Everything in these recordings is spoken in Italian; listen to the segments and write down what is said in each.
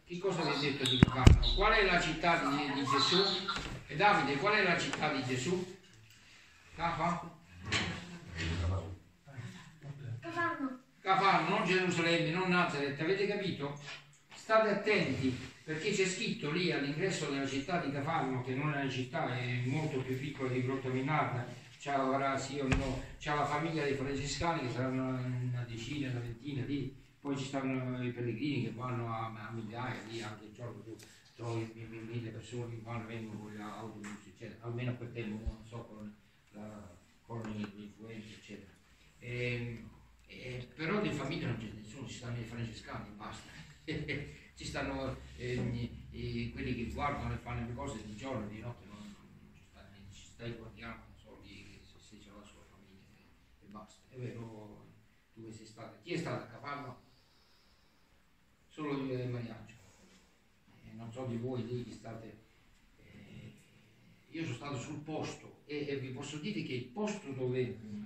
che cosa vi ha detto di Cafarno? Qual è la città di Gesù? E Davide, qual è la città di Gesù? Cafarno? Cafarno, non Gerusalemme, non Nazareth, avete capito? State attenti, perché c'è scritto lì all'ingresso della città di Cafarno, che non è una città, è molto più piccola di Grottaminarda, c'ha la famiglia dei francescani che saranno una decina, una ventina lì, poi ci stanno i pellegrini che vanno a migliaia lì, anche il giorno tu trovi 1000 persone che vanno, vengono con gli autobus, eccetera, almeno a quel tempo, non so, con gli influenti, eccetera. Però di famiglia non c'è nessuno, ci stanno i francescani, basta. Ci stanno quelli che guardano e fanno le cose di giorno e di notte, non ci sta il guardiano, non so, lì, se c'è la sua famiglia e basta. È vero, dove sei stata? Chi è stato a Cafarno? Solo Mariangelo. Non so di voi lì che state. Io sono stato sul posto e vi posso dire che il posto dove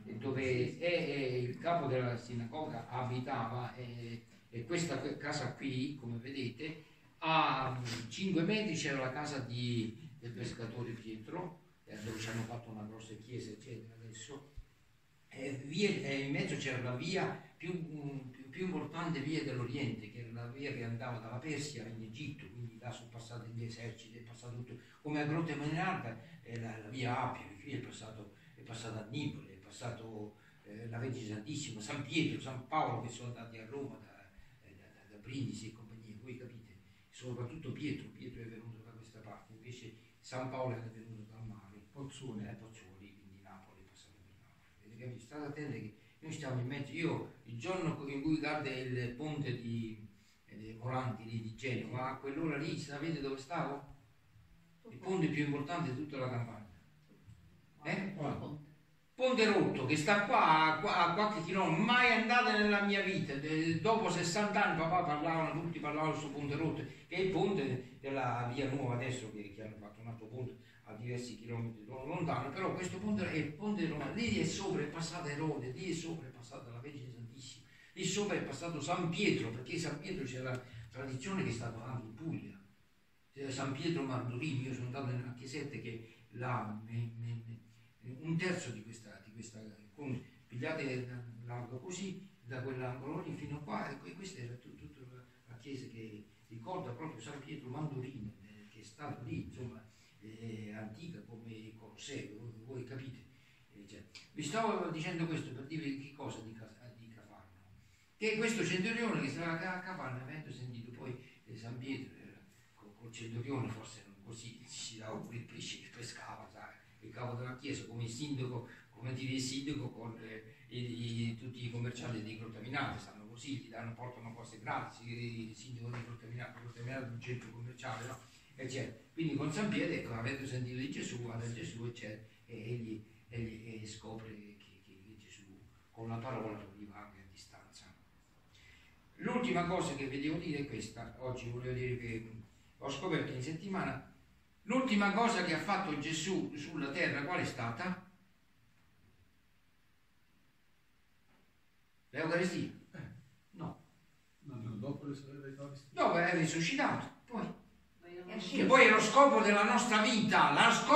il capo della sinagoga abitava e questa casa qui, come vedete, a 5 metri c'era la casa del pescatore Pietro, dove ci hanno fatto una grossa chiesa, eccetera, adesso. E in mezzo c'era la via più importante, via dell'Oriente, che era la via che andava dalla Persia in Egitto, quindi là sono passati gli eserciti, è passato tutto, come a Grottaminarda, la via Appia, qui è passato a Nipoli, è passato la Vergine Santissima, San Pietro, San Paolo, che sono andati a Roma da Brindisi e compagnia, voi capite, soprattutto Pietro è venuto da questa parte, invece San Paolo è venuto dal mare, Pozzuoli, quindi Napoli è passato per Napoli. Vedete, capite? State attenti che noi stiamo in mezzo, io il giorno in cui cade il ponte di Volanti lì di Genova, a quell'ora lì, sapete dove stavo? Il ponte più importante di tutta la campagna. Ponte rotto, che sta qua a qualche chilometro, mai andato nella mia vita. Dopo 60 anni tutti parlavano del suo ponte rotto, che è il ponte della via nuova adesso, che hanno fatto un altro ponte a diversi chilometri lontano, però questo ponte è il ponte di Roma. Lì è sopra è passata Erode, lì è sopra è passata la Vergine Santissima, lì sopra è passato San Pietro, perché San Pietro c'è la tradizione che è stato anche in Puglia, San Pietro Mardolino. Io sono andato nella chiesetta che là, un terzo di questa pigliate largo così, da quell'angolo lì fino a qua, e questa era tutta la chiesa che ricorda proprio San Pietro Mandolino, che è stato lì, insomma, antica come il Colosseo, voi capite. Cioè, vi stavo dicendo questo per dirvi che cosa di Cafarno, che questo centurione che stava a Cafarno, avendo sentito poi San Pietro, col centurione forse non così, si dava pure il pesce che pescava, sai, il capo della chiesa, come il sindaco, come dire il sindaco con tutti i commercianti di Grottaminarda stanno così, portano cose gratis, il sindaco di Grottaminarda è un centro commerciale, no? Eccetera. Quindi con San Pietro, ecco, avendo sentito di Gesù, vada Gesù, eccetera, e egli scopre che Gesù con la parola lo arriva anche a distanza. L'ultima cosa che vi devo dire è questa, oggi volevo dire che ho scoperto in settimana, l'ultima cosa che ha fatto Gesù sulla terra qual è stata? L'Eucaristia? No. Dopo l'Eucaristia. Dopo è risuscitato, poi. Che poi è lo scopo della nostra vita,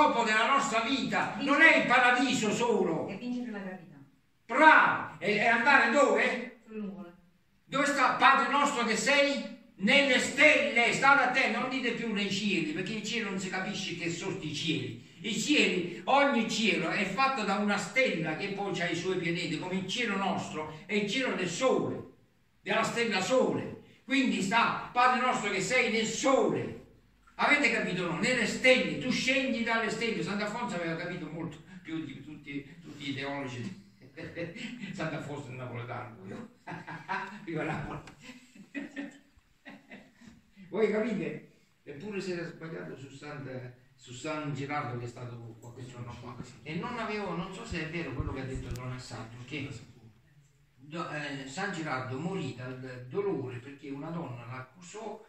non è il paradiso solo. E vincere la gravità. Bravo! E andare dove? Sulle nuvole. Dove sta Padre nostro che sei? Nelle stelle, state attenti, non dite più nei cieli, perché il cielo non si capisce che sono i cieli. I cieli, ogni cielo è fatto da una stella che poi ha i suoi pianeti, come il cielo nostro è il cielo del sole, della stella sole. Quindi sta Padre nostro che sei nel sole. Avete capito no? Nelle stelle, tu scendi dalle stelle. Sant'Alfonso aveva capito molto più di tutti i teologi. Sant'Alfonso è napoletano, viva Napoli. Voi capite? Eppure si era sbagliato su San Girardo, che è stato qualche giorno fa, e non so se è vero quello che ha detto Don Assanto, che San Girardo morì dal dolore perché una donna l'accusò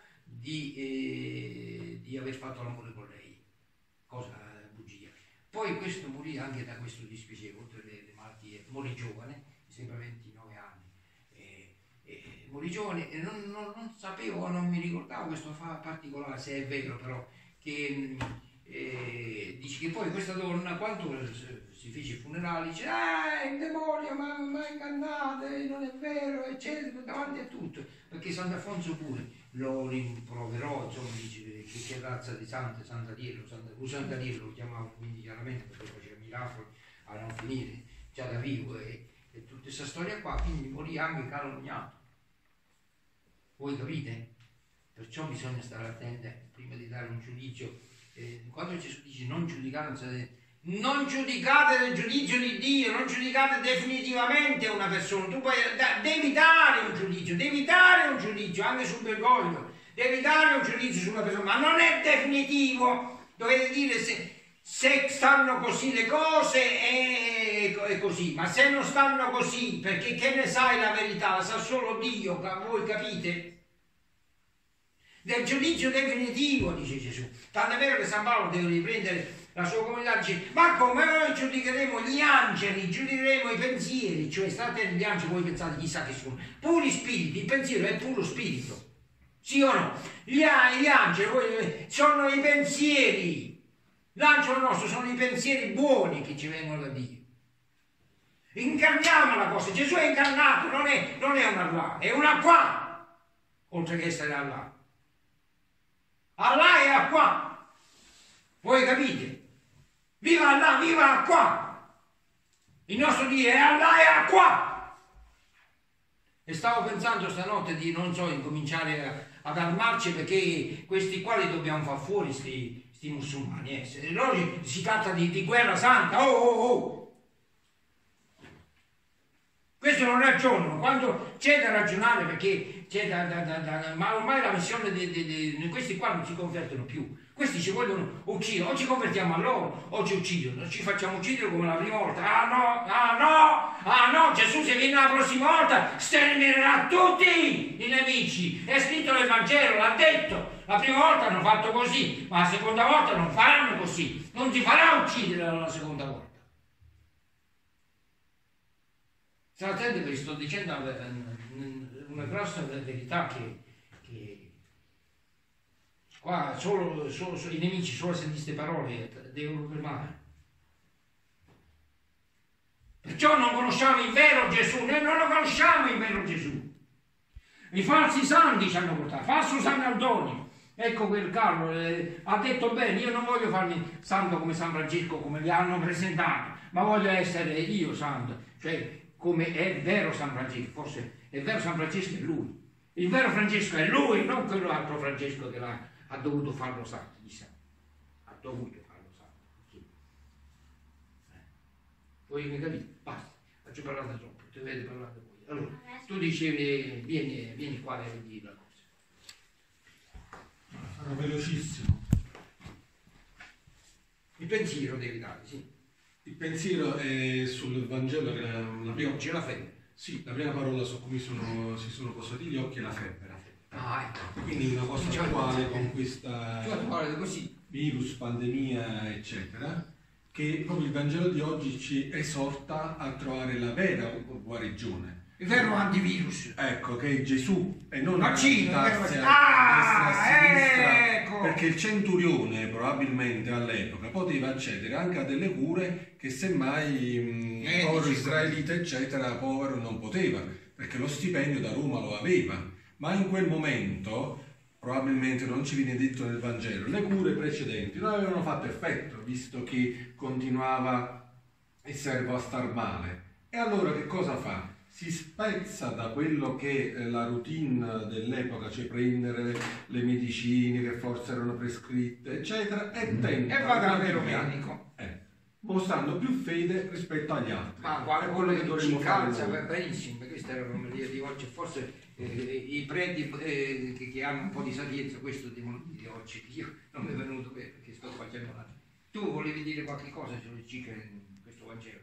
di aver fatto l'amore con lei, cosa bugia. Poi questo morì anche da questo dispiacere, oltre le malattie, morì giovane, mi sembra 29 anni, guarigione, e non sapevo, non mi ricordavo questo particolare, se è vero però, che dice che poi questa donna, quando si fece i funerali, dice il demonio mi ha ingannato, non è vero, eccetera, davanti a tutto, perché Sant'Alfonso pure lo rimproverò, insomma, dice che razza di Sant'Aliello lo chiamavo, quindi chiaramente perché faceva miracoli a non finire, già da vivo, e tutta questa storia qua, quindi morì anche calunniato. Voi capite? Perciò bisogna stare attenti prima di dare un giudizio. Quando Gesù dice non giudicate, non giudicate nel giudizio di Dio, non giudicate definitivamente una persona, tu poi devi dare un giudizio anche sul bergoglio, devi dare un giudizio su una persona, ma non è definitivo, dovete dire se stanno così le cose è così, ma se non stanno così, perché che ne sai la verità, la sa solo Dio, voi capite? Del giudizio definitivo, dice Gesù. Tanto è vero che San Paolo deve riprendere la sua comunità, dice, ma come noi giudicheremo gli angeli, giudicheremo i pensieri, cioè state gli angeli, voi pensate chissà che sono, puri spiriti, il pensiero è puro spirito, sì o no? Gli angeli sono i pensieri, l'angelo nostro sono i pensieri buoni che ci vengono da Dio. Incarniamo la cosa, Gesù è incarnato, non è un Allah, è un acqua, oltre che essere Allah. Allah è acqua, voi capite? Viva Allah, viva acqua! Il nostro Dio è Allah, è acqua! E stavo pensando stanotte di, non so, incominciare ad armarci, perché questi qua li dobbiamo far fuori, sti musulmani. Loro si tratta di guerra santa, oh! Questo non ragionano, quando c'è da ragionare, perché c'è ma ormai la missione di questi qua non si convertono più, questi ci vogliono uccidere, o ci convertiamo a loro o ci uccidono, ci facciamo uccidere come la prima volta, ah no, Gesù se viene la prossima volta sterminerà tutti i nemici, è scritto nel Vangelo, l'ha detto, la prima volta hanno fatto così, ma la seconda volta non faranno così, non ti farà uccidere la seconda volta. State attenti perché sto dicendo una grossa verità che qua solo i nemici, solo se queste parole devono fermare. Perciò non conosciamo il vero Gesù, noi non lo conosciamo il vero Gesù. I falsi santi ci hanno portato, falso San Antonio. Ecco quel Carlo ha detto bene, io non voglio farmi santo come San Francesco, come li hanno presentato, ma voglio essere io santo, cioè come è vero San Francesco, forse è vero San Francesco è lui, il vero Francesco è lui, non quell'altro Francesco che ha dovuto farlo santo, chissà, ha dovuto farlo santo. Voi mi capite? Basta, faccio parlare troppo, dovete parlare voi. Allora, tu dicevi, vieni qua e vedi la cosa. Sarò velocissimo. Il pensiero devi dare, sì. Il pensiero è sul Vangelo, che la prima, c'è la febbre. sì, la prima parola su cui si sono posati gli occhi è la febbre. Ah, ecco. Quindi una cosa attuale con questa così. virus, pandemia, eccetera, che proprio il Vangelo di oggi ci esorta a trovare la vera guarigione. Il vero antivirus. Ecco, che è Gesù e non vaccino, a destra a sinistra, ecco. perché il centurione probabilmente all'epoca poteva accedere anche a delle cure che semmai povero israelita eccetera, povero non poteva, perché lo stipendio da Roma lo aveva, ma in quel momento probabilmente non ci viene detto nel Vangelo, le cure precedenti non avevano fatto effetto, visto che continuava il servo a star male. E allora che cosa fa? Si spezza da quello che è la routine dell'epoca, cioè prendere le medicine che forse erano prescritte, eccetera, e tenta e va dal vero medico. Mostrando più fede rispetto agli altri. Ma quale quello che dovremmo fare? Benissimo, questa era l'omelia di oggi, forse i preti che hanno un po' di sapienza, questo devono dire oggi, io non mi è venuto perché sto facendo la... Tu volevi dire qualche cosa sulle cicche in questo Vangelo?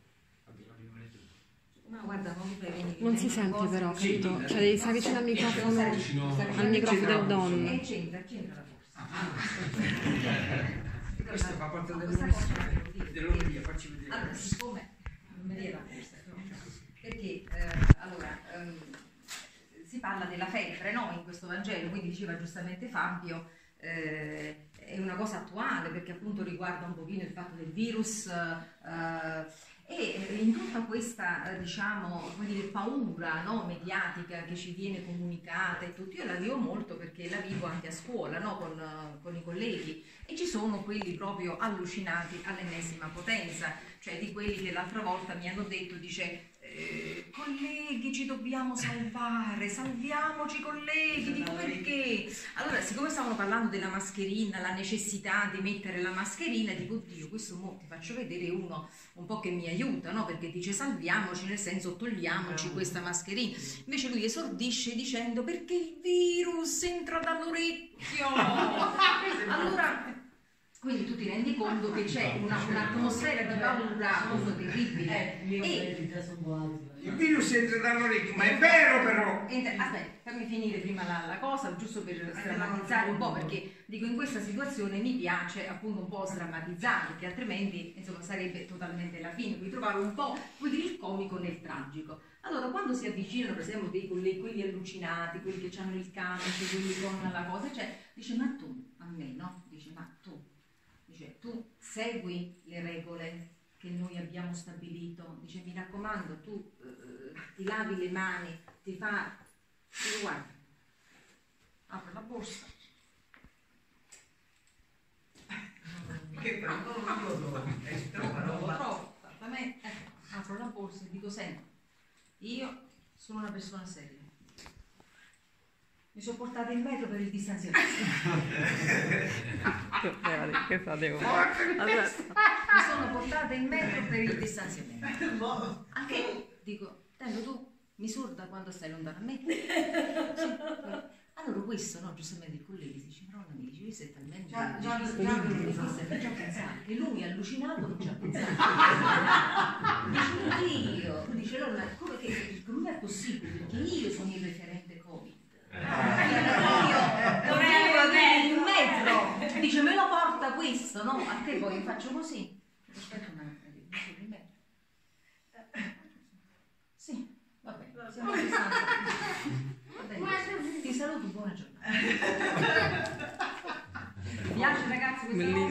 No, guarda, non si sente però, capito? Sì, cioè devi stare vicino al microfono, al microfono del Don. C'entra la forza. Questa fa parte dell'omelia, facci vedere. Allora, siccome l'omelia la forza, perché allora si parla della febbre, no? In questo Vangelo, quindi diceva giustamente Fabio, è una cosa attuale perché appunto riguarda un pochino il fatto del virus, e in tutta questa, diciamo, come dire, paura, no, mediatica che ci viene comunicata e tutto, io la vivo molto perché la vivo anche a scuola, no, con i colleghi, e ci sono quelli proprio allucinati all'ennesima potenza, cioè di quelli che l'altra volta mi hanno detto, dice, colleghi, ci dobbiamo salvare, salviamoci colleghi, dico perché? Allora, siccome stavano parlando della mascherina, la necessità di mettere la mascherina, dico, oddio, questo mo ti faccio vedere uno un po' che mi aiuta, no? Perché dice salviamoci, nel senso togliamoci questa mascherina. Invece lui esordisce dicendo perché il virus entra dall'orecchio. Allora, quindi tu ti rendi conto che c'è un'atmosfera di paura molto terribile. Il virus entra dall'orecchio, ma è vero però! Aspetta, fammi finire prima la cosa, giusto per sdrammatizzare un po', perché dico in questa situazione mi piace appunto un po' sdrammatizzare, perché altrimenti insomma sarebbe totalmente la fine, quindi trovare un po' il comico nel tragico. Allora, quando si avvicinano, per esempio, dei colleghi, quelli allucinati, quelli che hanno il camice, quelli con la cosa, cioè, dice, ma tu, a me, no? Dice, ma tu, dice, tu segui le regole che noi abbiamo stabilito, dice, mi raccomando, tu ti lavi le mani, ti fa, dico, guarda, apro la borsa. Che Troppo, a me, apro la borsa e dico, senti, io sono una persona seria. Mi sono portata in metro per il distanziamento. Che facevo? Mi sono portata in metro per il distanziamento. Anche dico, Tello, tu mi surda quando stai lontano a me? Sì. Allora questo, no, giustamente il collega dice, Maronna, mi dice, questo è talmente questo è già pensato, e lui allucinato non ci ha pensato. Dice, io, dice, allora, come è possibile? Perché io sono il referente Covid. Io in metro, dice, me lo porta questo, no? A te poi faccio così. Aspetta un attimo, mi sono in metro. Sì, va bene, siamo a distanza. Va bene, ti saluto, buona giornata. Mi piace ragazzi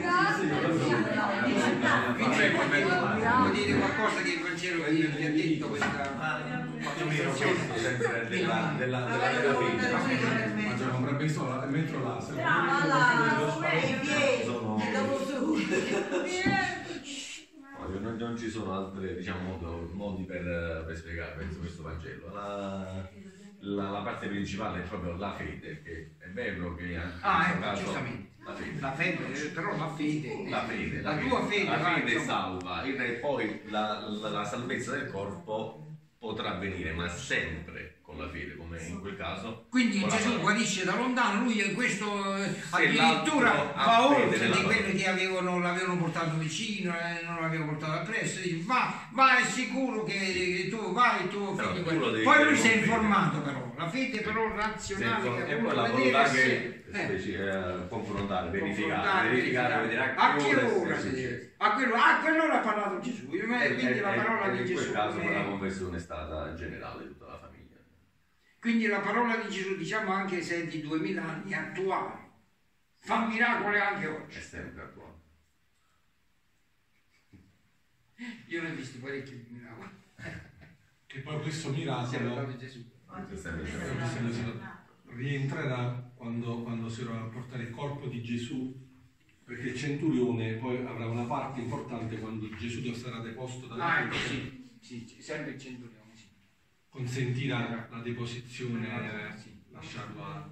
Vuoi dire qualcosa che il Vangelo ti ha detto questa sempre della fede. Ma c'è un visto mentre non ci sono altri, diciamo, modi per spiegare, penso, questo Vangelo. La parte principale è proprio la fede, che è vero che anche in questo caso la fede, però la fede, la tua fede, la fede salva, e poi la salvezza del corpo potrà avvenire, ma sempre con la fede, come in quel caso. Quindi Gesù guarisce da lontano, lui in questo addirittura va oltre di quelli che l'avevano portato vicino e non l'avevano portato appresso, dice, va, è sicuro che tu vai, il tuo figlio guarisce. Poi lui si è informato però, la fede però razionale, e poi la volontà che confrontare, verificare, vedere a che ora a quell'ora ha parlato Gesù, quindi la parola di Gesù. In quel caso la conversione è stata generale di tutta la famiglia. Quindi la parola di Gesù, diciamo anche se è di 2000 anni, è attuale, fa miracoli anche oggi. È sempre attuale. Io ne ho visti parecchi miracoli. Che poi questo miracolo rientrerà quando si dovrà portare il corpo di Gesù, perché il centurione poi avrà una parte importante quando Gesù sarà deposto dalle sì, sempre il centurione. Consentirà la deposizione, lasciarlo a...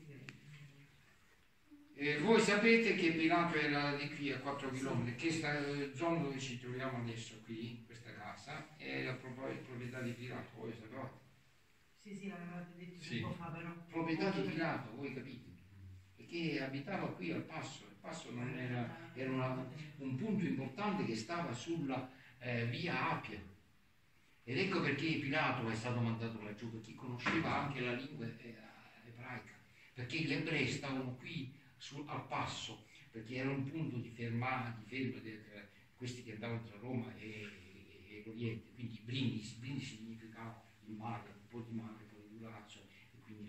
Voi sapete che Pilato era di qui a 4 km, questa zona dove ci troviamo adesso qui, questa casa, è la proprietà di Pilato, voi sapete? Sì, l'avevate detto sì. Un po' fa però. Proprietà di Pilato, voi capite? Perché abitava qui al passo, il passo non era un punto importante che stava sulla via Appia. Ed ecco perché Pilato è stato mandato laggiù, perché conosceva anche la lingua ebraica, perché gli ebrei stavano qui al passo, perché era un punto di fermo di questi che andavano tra Roma e l'Oriente, quindi brindisi significava il mare, un po' di mare, un po' di Lazio, e quindi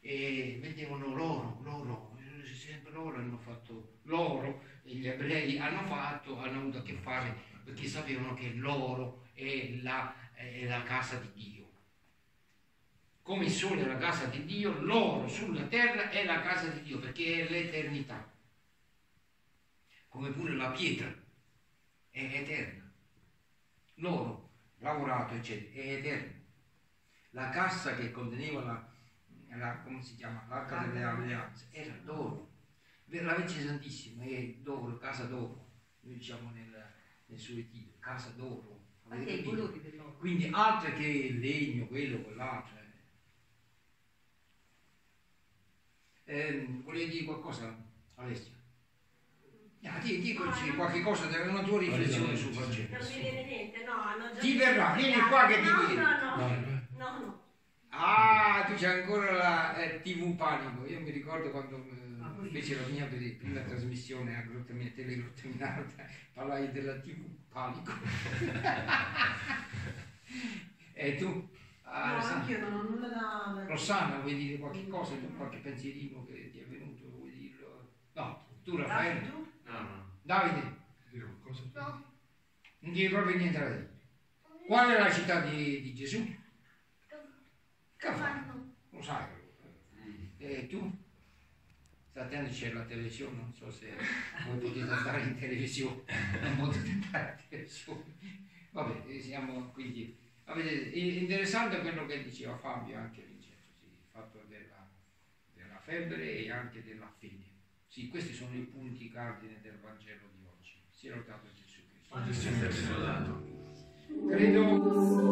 e vedevano l'oro, sempre loro hanno fatto l'oro, e gli ebrei hanno avuto a che fare perché sapevano che l'oro è la casa di Dio. Come il sole è la casa di Dio, l'oro sulla terra è la casa di Dio perché è l'eternità. Come pure la pietra è eterna. L'oro lavorato, eccetera, è eterno. La cassa che conteneva come si chiama? L'Arca delle Alleanze era d'oro. La Vergine Santissima è d'oro, casa d'oro. Noi diciamo nel suo ritiro, casa d'oro. Anche i colori dell'oro. Quindi altro che il legno, quello, quell'altro. Volevi dire qualcosa, Alessia? Dici qualche cosa, una tua riflessione sul Vangelo. Non mi viene niente, no, hanno già... Ti verrà, vieni qua che ti viene. No. Ah, tu c'hai ancora la TV Panico. Io mi ricordo quando feci la mia prima trasmissione a Telegrotta Minarda, parlai della TV Panico. E tu? No, anch'io non ho nulla da... Rossana, vuoi dire qualche cosa? Tu qualche pensierino che ti è venuto? Vuoi dirlo? No, tu Raffaele? No. Davide? Dire qualcosa? No. Non dire proprio niente da dire. Qual è la città di Gesù? Cafarno. Lo sai. E tu? Stai attento, c'è la televisione, non so se voi potete andare in televisione, non potete andare in televisione. Vabbè, siamo quindi... Vabbè, è interessante quello che diceva Fabio, anche Vincenzo, sì, il fatto della febbre e anche della fede. Sì, questi sono i punti cardine del Vangelo di oggi. Sia lodato Gesù Cristo. Gesù è lodato. Credo